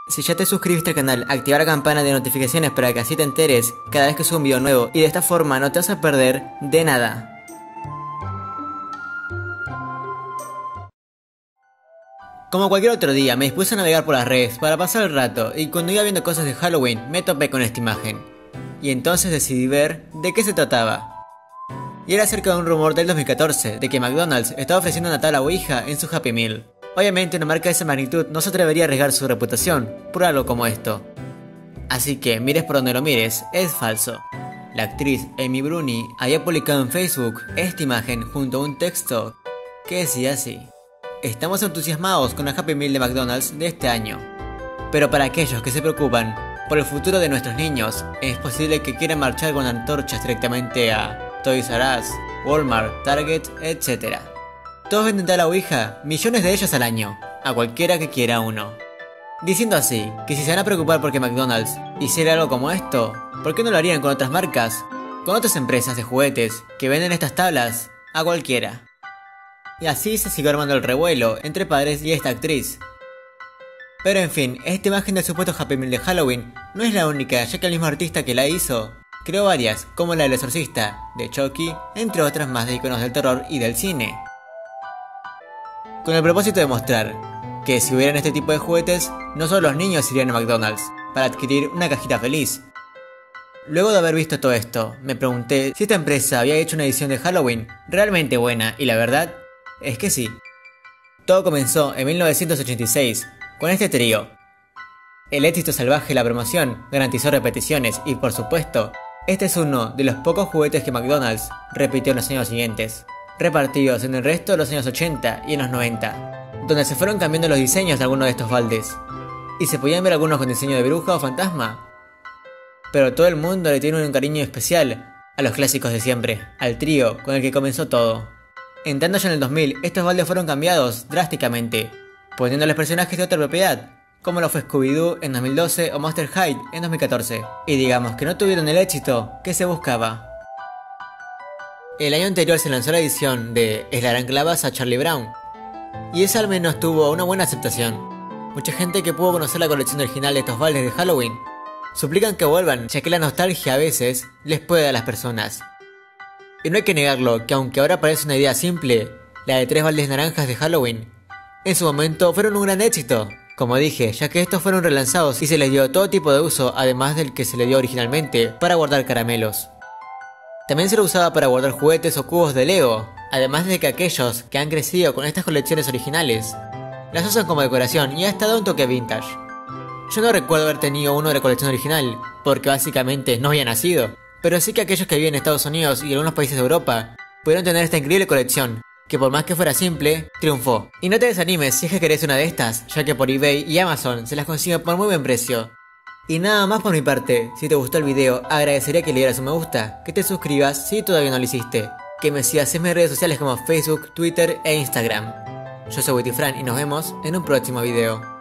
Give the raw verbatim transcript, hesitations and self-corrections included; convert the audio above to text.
Si ya te suscribiste al canal, activa la campana de notificaciones para que así te enteres cada vez que subo un video nuevo y de esta forma no te vas a perder de nada. Como cualquier otro día, me dispuse a navegar por las redes para pasar el rato y cuando iba viendo cosas de Halloween me topé con esta imagen. Y entonces decidí ver de qué se trataba. Y era acerca de un rumor del dos mil catorce de que McDonald's estaba ofreciendo una tabla Ouija en su Happy Meal. Obviamente una marca de esa magnitud no se atrevería a arriesgar su reputación por algo como esto. Así que, mires por donde lo mires, es falso. La actriz Amy Bruni había publicado en Facebook esta imagen junto a un texto que decía así: estamos entusiasmados con la Happy Meal de McDonald's de este año. Pero para aquellos que se preocupan por el futuro de nuestros niños, es posible que quieran marchar con antorchas directamente a Toys R Us, Walmart, Target, etcétera. Todos venden tabla Ouija, millones de ellos al año, a cualquiera que quiera uno. Diciendo así, que si se van a preocupar porque McDonald's hiciera algo como esto, ¿por qué no lo harían con otras marcas? Con otras empresas de juguetes que venden estas tablas a cualquiera. Y así se siguió armando el revuelo entre padres y esta actriz. Pero en fin, esta imagen del supuesto Happy Meal de Halloween no es la única, ya que el mismo artista que la hizo creó varias, como la del Exorcista, de Chucky, entre otras más de iconos del terror y del cine. Con el propósito de mostrar que si hubieran este tipo de juguetes, no solo los niños irían a McDonald's para adquirir una cajita feliz. Luego de haber visto todo esto, me pregunté si esta empresa había hecho una edición de Halloween realmente buena, y la verdad es que sí. Todo comenzó en mil novecientos ochenta y seis con este trío. El éxito salvaje de la promoción garantizó repeticiones y, por supuesto, este es uno de los pocos juguetes que McDonald's repitió en los años siguientes, repartidos en el resto de los años ochenta y en los noventa, donde se fueron cambiando los diseños de algunos de estos baldes, y se podían ver algunos con diseño de bruja o fantasma. Pero todo el mundo le tiene un cariño especial a los clásicos de siempre, al trío con el que comenzó todo. Entrando ya en el dos mil, estos baldes fueron cambiados drásticamente, poniéndoles personajes de otra propiedad, como lo fue Scooby-Doo en dos mil doce o Monster High en dos mil catorce, y digamos que no tuvieron el éxito que se buscaba. El año anterior se lanzó la edición de El Gran Calabaza a Charlie Brown, y esa al menos tuvo una buena aceptación. Mucha gente que pudo conocer la colección original de estos baldes de Halloween suplican que vuelvan, ya que la nostalgia a veces les puede dar a las personas. Y no hay que negarlo, que aunque ahora parece una idea simple, la de tres baldes naranjas de Halloween, en su momento fueron un gran éxito, como dije, ya que estos fueron relanzados y se les dio todo tipo de uso, además del que se le dio originalmente para guardar caramelos. También se lo usaba para guardar juguetes o cubos de Lego, además de que aquellos que han crecido con estas colecciones originales las usan como decoración y hasta da un toque vintage. Yo no recuerdo haber tenido uno de la colección original, porque básicamente no había nacido, pero sí que aquellos que viven en Estados Unidos y algunos países de Europa pudieron tener esta increíble colección, que por más que fuera simple, triunfó. Y no te desanimes si es que querés una de estas, ya que por eBay y Amazon se las consigue por muy buen precio. Y nada más por mi parte, si te gustó el video, agradecería que le dieras un me gusta, que te suscribas si todavía no lo hiciste, que me sigas en mis redes sociales como Facebook, Twitter e Instagram. Yo soy Witifran y nos vemos en un próximo video.